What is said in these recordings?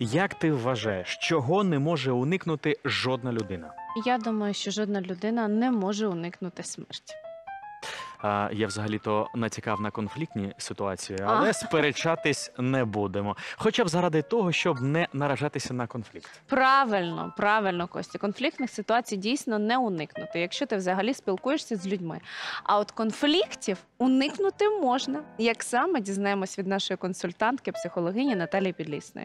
Як ти вважаєш, чого не може уникнути жодна людина? Я думаю, що жодна людина не може уникнути смерті. Я взагалі-то натякав на конфліктні ситуації, але сперечатись не будемо. Хоча б заради того, щоб не наражатися на конфлікт. Правильно, правильно, Костя. Конфліктних ситуацій дійсно не уникнути, якщо ти взагалі спілкуєшся з людьми. А от конфліктів уникнути можна. Як саме, дізнаємось від нашої консультантки, психологині Наталії Підлісної.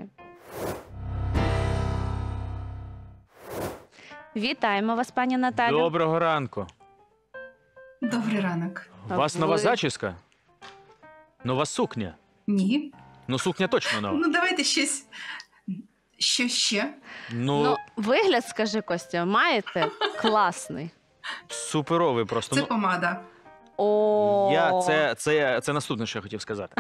Вітаємо вас, пані Наталю. Доброго ранку. Добрий ранок. У вас нова зачіска? Нова сукня? Ні. Ну, сукня точно нова. Ну, давайте щось. Що ще? Ну, вигляд, скажи, Костя, маєте класний. Суперовий просто. Це помада. Це наступне, що я хотів сказати.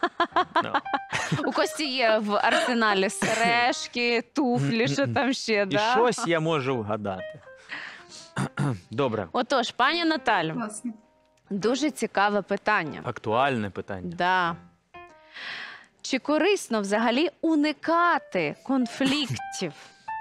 У Кості є в арсеналі сережки, туфлі, що там ще, І щось я можу вгадати. Добре. Отож, пані Наталю, Класно. дуже цікаве питання. Актуальне питання. Да. Чи корисно взагалі уникати конфліктів?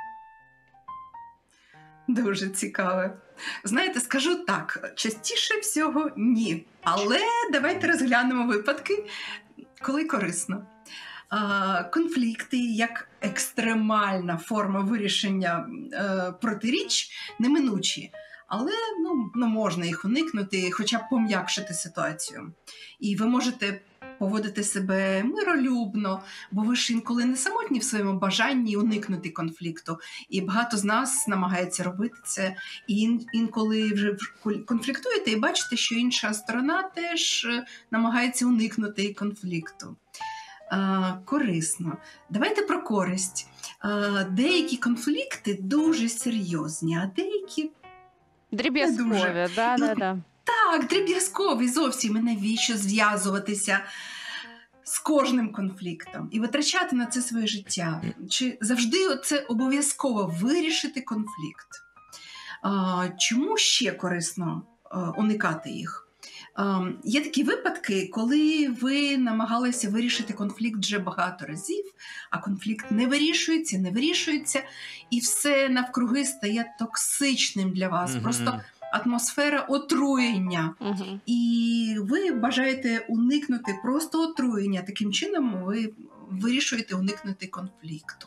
Дуже цікаве. Знаєте, скажу так, частіше всього ні. Але давайте розглянемо випадки, коли корисно. Конфлікти як екстремальна форма вирішення протиріч неминучі. Але можна їх уникнути, хоча б пом'якшити ситуацію. І ви можете поводити себе миролюбно, бо ви ж інколи не самотні в своєму бажанні уникнути конфлікту. І багато з нас намагається робити це. І інколи вже конфліктуєте і бачите, що інша сторона теж намагається уникнути конфлікту. Корисно. Давайте про користь. Деякі конфлікти дуже серйозні, а деякі дріб'язкові, да. Так, дріб'язкові зовсім. І навіщо зв'язуватися з кожним конфліктом і витрачати на це своє життя? Чи завжди це обов'язково вирішити конфлікт? Чому ще корисно уникати їх? Є такі випадки, коли ви намагалися вирішити конфлікт вже багато разів, а конфлікт не вирішується, і все навкруги стає токсичним для вас. Просто атмосфера отруєння. І ви бажаєте уникнути просто отруєння. Таким чином ви вирішуєте уникнути конфлікту.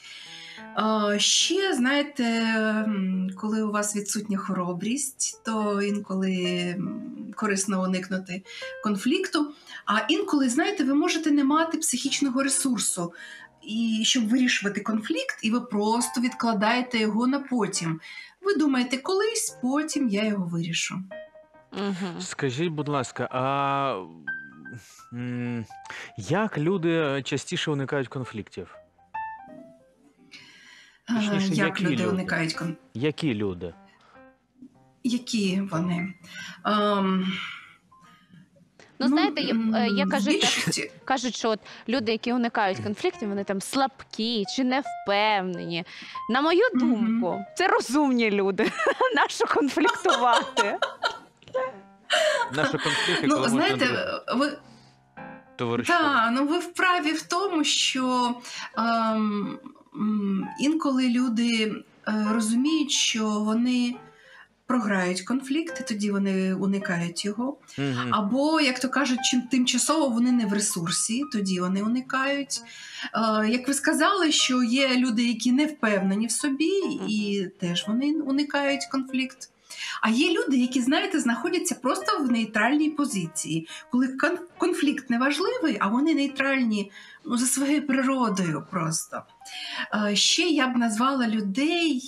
Ще, знаєте, коли у вас відсутня хоробрість, то інколи корисно уникнути конфлікту. А інколи, знаєте, ви можете не мати психічного ресурсу, і щоб вирішувати конфлікт, і ви просто відкладаєте його на потім. Ви думаєте, колись, потім я його вирішу. Скажіть, будь ласка, а як люди частіше уникають конфліктів? Як люди уникають конфліктів? Які люди? Які вони? Знаєте, я кажуть, що от люди, які уникають конфліктів, вони там слабкі чи невпевнені. На мою думку, це розумні люди. Нащо конфліктувати? Наші конфлікти, коли знаєте, ви вправі в тому, що інколи люди розуміють, що вони програють конфлікт, і тоді вони уникають його. Або, як то кажуть, тимчасово вони не в ресурсі, тоді вони уникають. Як ви сказали, що є люди, які не впевнені в собі, і теж вони уникають конфлікт. А є люди, які, знаєте, знаходяться просто в нейтральній позиції. Коли конфлікт не важливий, а вони нейтральні за своєю природою просто. Ще я б назвала людей,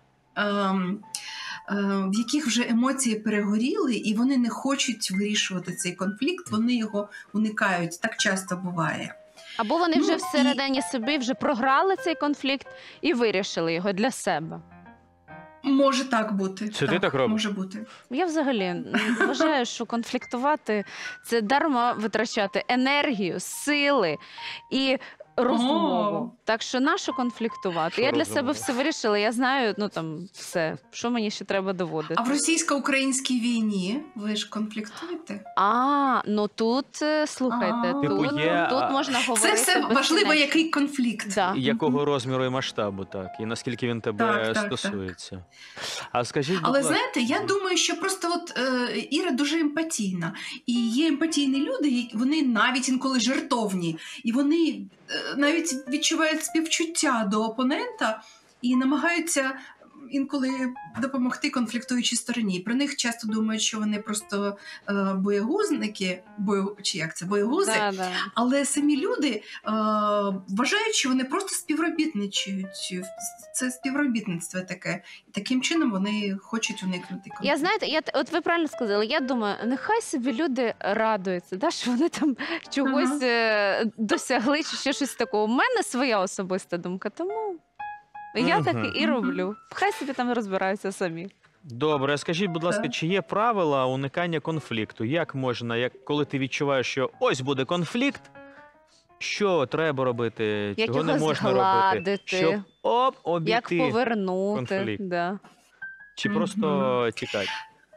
в яких вже емоції перегоріли, і вони не хочуть вирішувати цей конфлікт, вони його уникають. Так часто буває. Або вони вже всередині собі вже програли цей конфлікт і вирішили його для себе. Може так бути. Чи ти так робиш? Може бути. Я взагалі вважаю, що конфліктувати – це дарма витрачати енергію, сили і розмову. О. Так що нащо конфліктувати? Що Я для розумово? себе все вирішила, я знаю, ну там все, що мені ще треба доводити. А в російсько-українській війні ви ж конфліктуєте? Ну тут, слухайте, А. Типу, є, тут можна Це говорити все важливо, безкінечно. який конфлікт. Да. Якого розміру і масштабу, так, і наскільки він тебе Так. стосується. А скажіть, будь Але ласка, знаєте, я думаю, що просто Іра дуже емпатійна. І є емпатійні люди, вони навіть інколи жертовні, і вони навіть відчувають співчуття до опонента і намагаються інколи допомогти конфліктуючій стороні. Про них часто думають, що вони просто боягузники, боягузи. Да. Але самі люди вважають, що вони просто співробітничають. Це співробітництво таке. І таким чином вони хочуть уникнути конфлікту. Я знаєте, от ви правильно сказали, я думаю, нехай собі люди радуються, да, що вони там чогось досягли чи ще щось такого. У мене своя особиста думка, тому я так і роблю. Хай собі там розбираються самі. добре, а скажіть, будь ласка, Так. чи є правила уникання конфлікту? Як можна, коли ти відчуваєш, що ось буде конфлікт, що треба робити, Як чого не його можна робити, згладити, щоб як обійти, повернути. конфлікт. Да. чи просто тікати?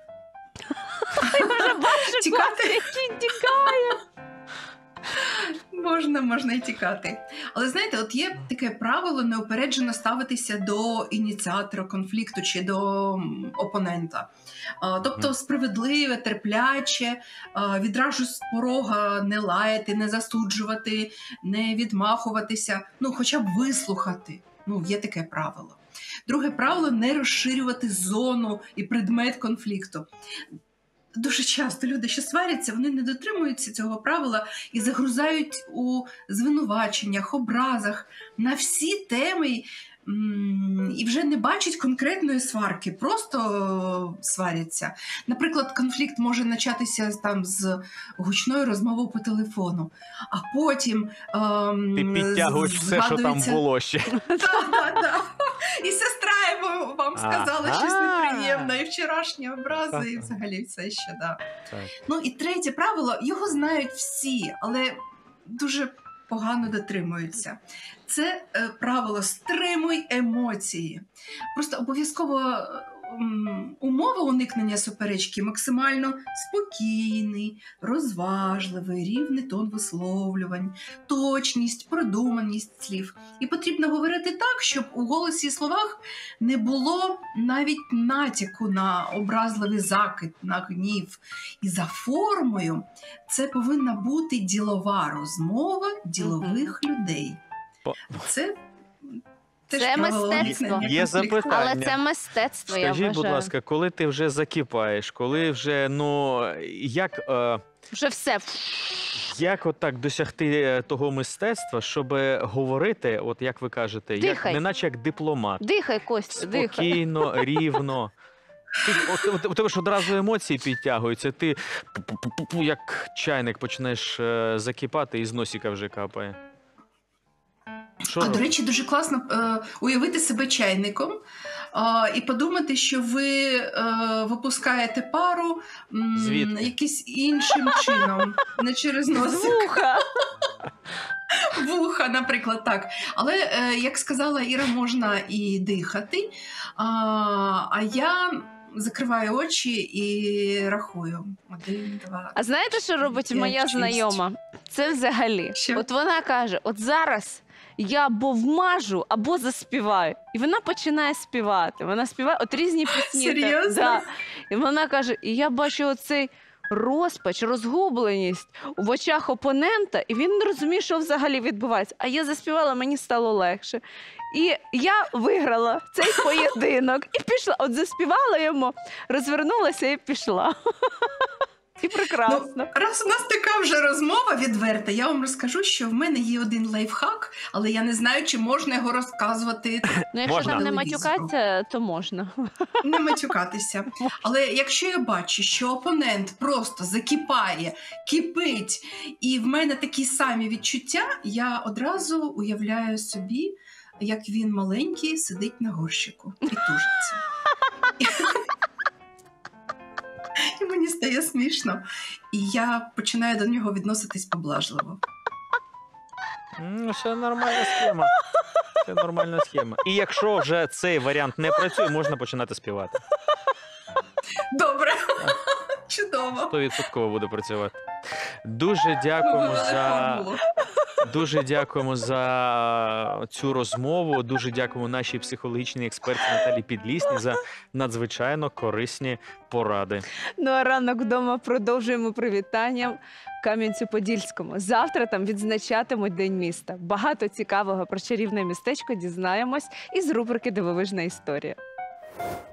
Тікати Який тікає. можна і тікати. Але знаєте, от є таке правило неупереджено ставитися до ініціатора конфлікту чи до опонента. Тобто справедливе, терпляче, відразу з порога не лаяти, не засуджувати, не відмахуватися, хоча б вислухати. Є таке правило. Друге правило – не розширювати зону і предмет конфлікту. Дуже часто люди, що сваряться, вони не дотримуються цього правила і загрузають у звинуваченнях, образах на всі теми і вже не бачать конкретної сварки, просто сваряться. Наприклад, конфлікт може початися з гучною розмовою по телефону, а потім Ти підтягуєш все, що там було ще. Так. І сестра вам сказала щось Ага. неприємне, і вчорашні образи, і взагалі все ще, да. Так. І третє правило, його знають всі, але дуже погано дотримуються. Це правило «стримуй емоції». Просто обов'язково умова уникнення суперечки максимально спокійний, розважливий, рівний тон висловлювань, точність, продуманість слів. І потрібно говорити так, щоб у голосі і словах не було навіть натяку на образливий закид, на гнів. І за формою це повинна бути ділова розмова ділових людей. Це теж Це правило мистецтво. уникнення Є конфлікту. запитання. Але це мистецтво, я Скажіть, вважаю. будь ласка, коли ти вже закипаєш, коли вже, як... Вже все. Як отак досягти того мистецтва, щоб говорити, от як ви кажете, Дихай. неначе як дипломат, Дихай, Костя, дихай. спокійно, рівно. У тебе ж одразу емоції підтягуються, ти як чайник почнеш закипати і з носика вже капає. Що До робити? речі, дуже класно уявити себе чайником і подумати, що ви випускаєте пару Звідки? якимось іншим чином, не через носик. Вуха. Вуха, наприклад, так. Але, як сказала Іра, можна і дихати, а я закриваю очі і рахую. 1, 2. А знаєте, що робить 5, моя 6. знайома? Це взагалі. Що? От вона каже: от зараз я або вмажу, або заспіваю. І вона починає співати. Вона співає от різні пісні. Серйозно? Да. І вона каже: і я бачу оцей розпач, розгубленість в очах опонента, і він не розуміє, що взагалі відбувається. А я заспівала, мені стало легше. І я виграла цей поєдинок. І пішла. От заспівала йому, розвернулася і пішла. І прекрасно. Раз у нас така вже розмова відверта, я вам розкажу, що в мене є один лайфхак, але я не знаю, чи можна його розказувати, Ну, якщо Можна? там не Телевізору. матюкатися, то можна. не матюкатися. Але якщо я бачу, що опонент просто закипає, кипить, і в мене такі самі відчуття, я одразу уявляю собі, як він маленький сидить на горщику і тужиться. І мені стає смішно. І я починаю до нього відноситись поблажливо. Це нормальна схема. Це нормальна схема. І якщо вже цей варіант не працює, можна починати співати. Добре. Чудово. 100% буде працювати. Дуже дякуємо Формулу. Дуже дякуємо за цю розмову. Дуже дякуємо нашій психологічній експерті Наталі Підлісній за надзвичайно корисні поради. Ну а ранок вдома продовжуємо привітанням Кам'янцю-Подільському. Завтра там відзначатимуть День міста. Багато цікавого про чарівне містечко дізнаємось із рубрики «Дивовижна історія».